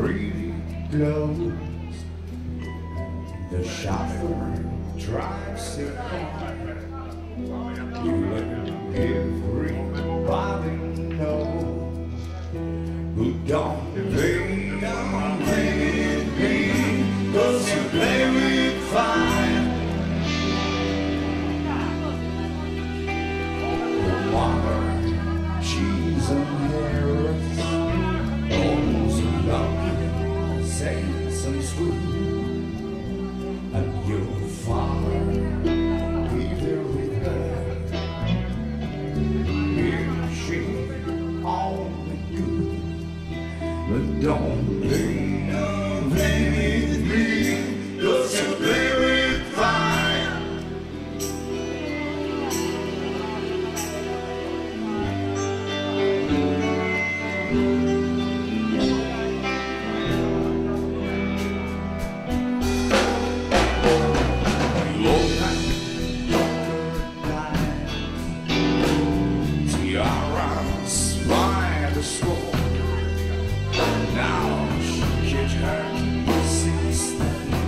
pretty clothes. The chauffeur drives it home. You let everybody know who don't play with me, 'cause you play with fire. The mother, she's embarrassed. Those who love you say some sweet. And your father, be there with her. If she only good, but don't play with me, 'cause you play with fire. Now she can't hurt sister.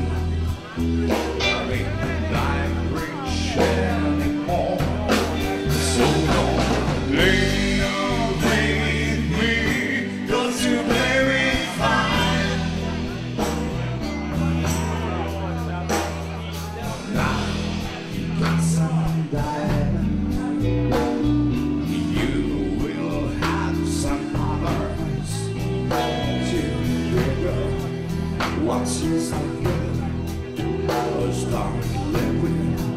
I mean, life rich anymore. So don't play with me, 'cause you play with fire. Now you got some diamonds. You will have some others. What's his name? Start living.